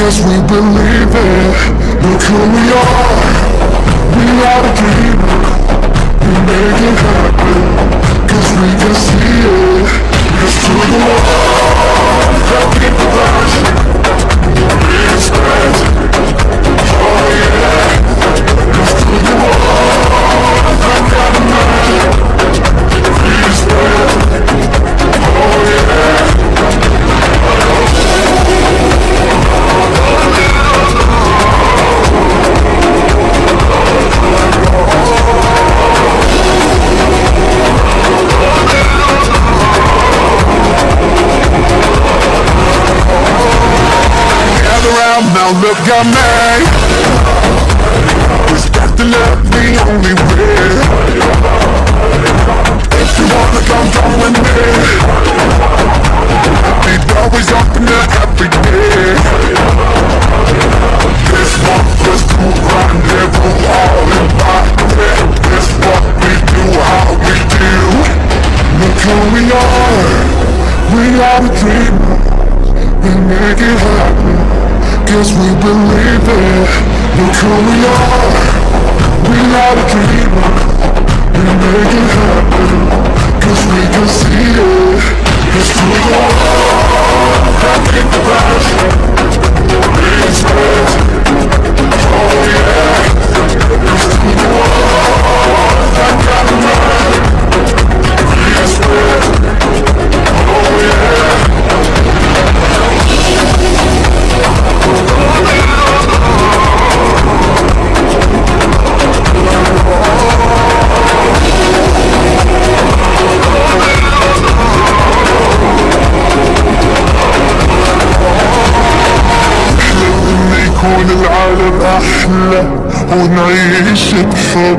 cause we believe it. Look who we are the dreamers. We make it happen, cause we can see it. Cause to the world, that keep the passion, respect, oh yeah. Cause to the world, that got a magic, respect, oh yeah. Now look at me. Respect and love the only way. If you wanna come with me, it's always open to every day. This one was too rendezvous, all in my head. This what we do, how we do. Look who we are the dreamers. We make it happen, cause we believe it. Look who we are the dreamers. We make it happen, cause we can see it. Cause to the world, that keep the passion, respect, oh yeah. Cause to the world, that got the magic, respect, oh yeah. كون العالم أحلى ونعيش بحب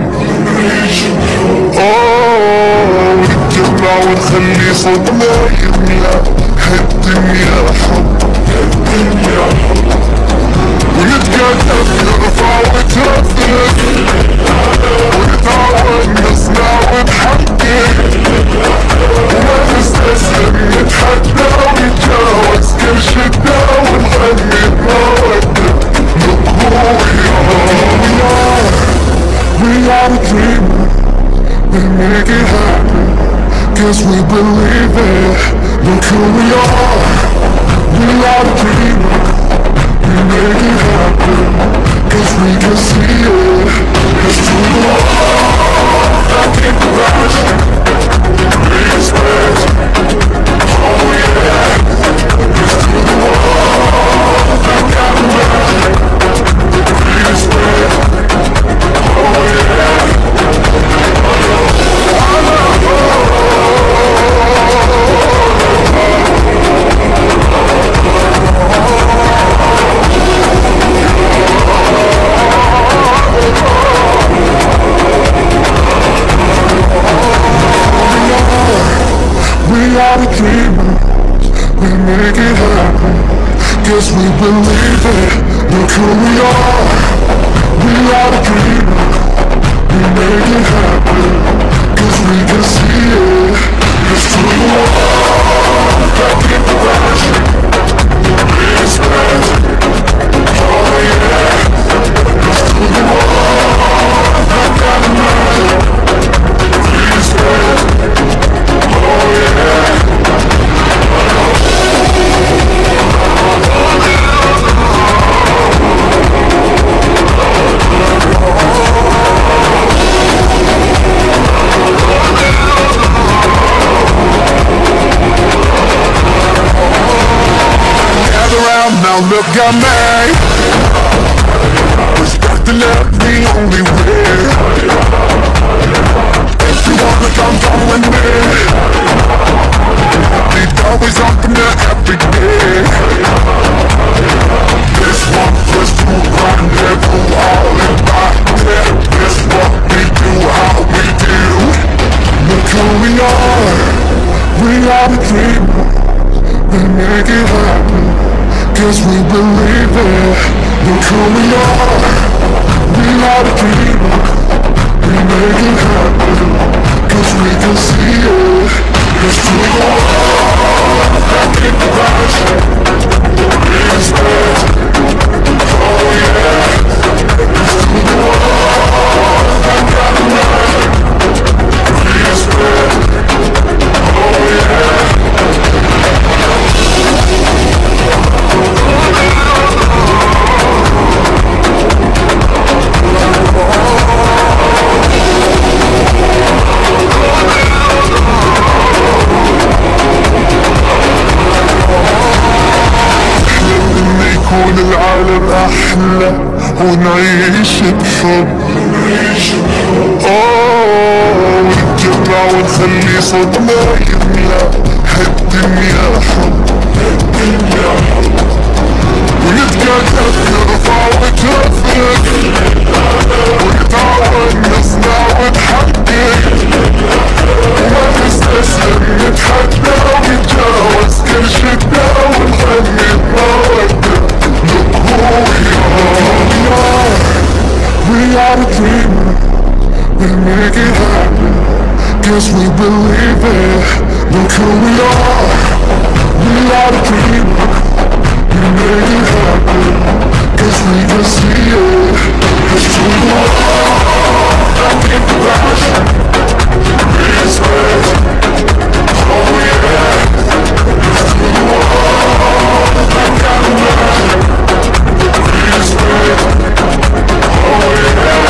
ونتجمع ونخلي صوتنا يملأ هالدنيا حب ونتقدم نرفع ونتهدد ونتعاون نصنع ونحقق وما نستسلم نتحدى ونتجاوز كل شدة ونغني بمودة. We are the dreamers. We make it happen, cause we believe it. Look who we are the dreamers. We make it happen, cause we can see it. Cause to the world, that keep the passion, respect, oh yeah. Cause to the world, that got the magic, respect, oh yeah. We are the dreamers, we make it happen, cause we believe it. Look who we are the dreamers. We make it happen, cause we can see it. Cause to the world, that keep the passion, respect, oh yeah. Cause to the world, that got the magic, respect, oh yeah. Now look at me. Respect and love the only way. If you wanna come with me, it's always open to every day. This one was too rendezvous, all in my head. This what we do, how we do. Look who we are the dreamers. We make it happen, cause we believe it. Look who we are the dreamers. We make it happen, cause we can see it. Cause to the world, that keep the passion, respect, العالم أحلى ونعيش بحب. ونتجمع ونخلي صوتنا يملى هالدنيا حب. ونتكاتف نرفع ونتفق ونتعاون نصنع ونحقق وما نستسلم نتحدى ونتجاوز كل شدة ونغني بمودة. Look who we are a dreamer, we'll make it happen, guess we believe it. Look who we are a dreamer, we'll make it happen, guess we can see it. Cause to the world, I think the passion, respect, oh yeah. Cause to the world, I got a passion, respect, oh yeah.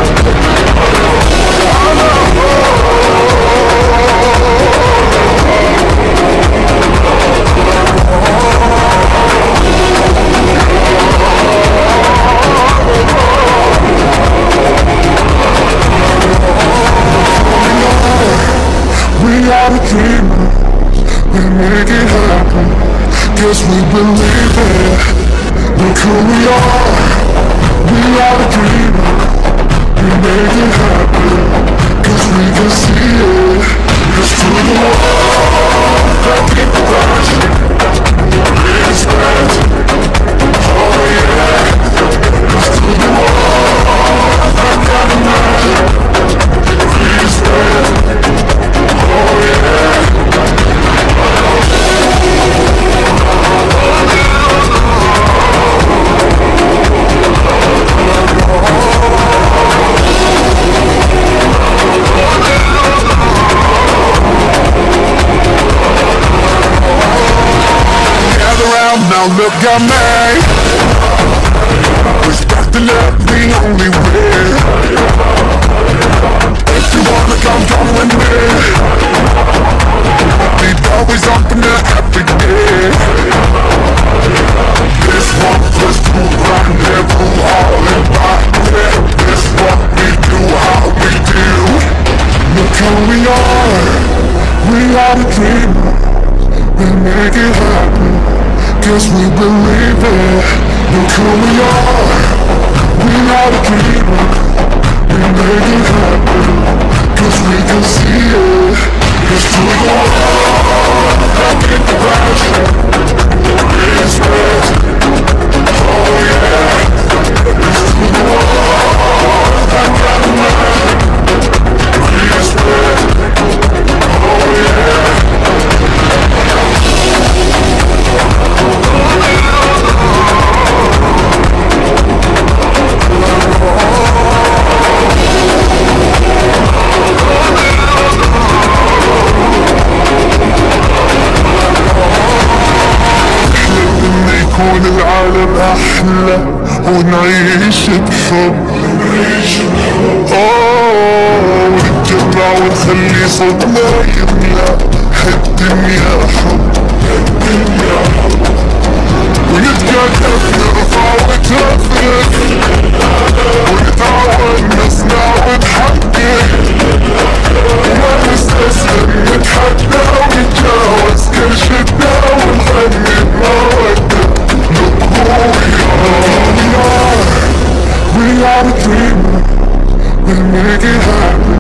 We are the dreamers, we'll make it happen, guess we believe it. Look who we are the dreamers, we'll make it happen, guess we can see it. Cause to the world, that keep the passion, respect, oh yeah. Cause to the world, that got a magic, respect, oh yeah. Now look at me, respect the love the only way. If you wanna come with me, we'd always open up every day. This 1+2 rendezvous, all in body. This what we do, how we do. Look who we are the dreamers, we'll make it happen, guess we believe it. Look who we are the dreamers, we make it happen, cause we can see it. Cause to the world, I get the passion, respect, oh yeah. Cause to the world, I got the magic, respect, oh yeah. يكون العالم أحلى ونعيش بحب. ونتجمع ونخلي صوتنا يملى هالدنيا حب. ونتكاتف نرفع ونتفق ونتعاون نصنع ونحقق وما نستسلم نتحدى ونتجاوز كل شدة ونغني بمودة. Look who we are the dreamers, we'll make it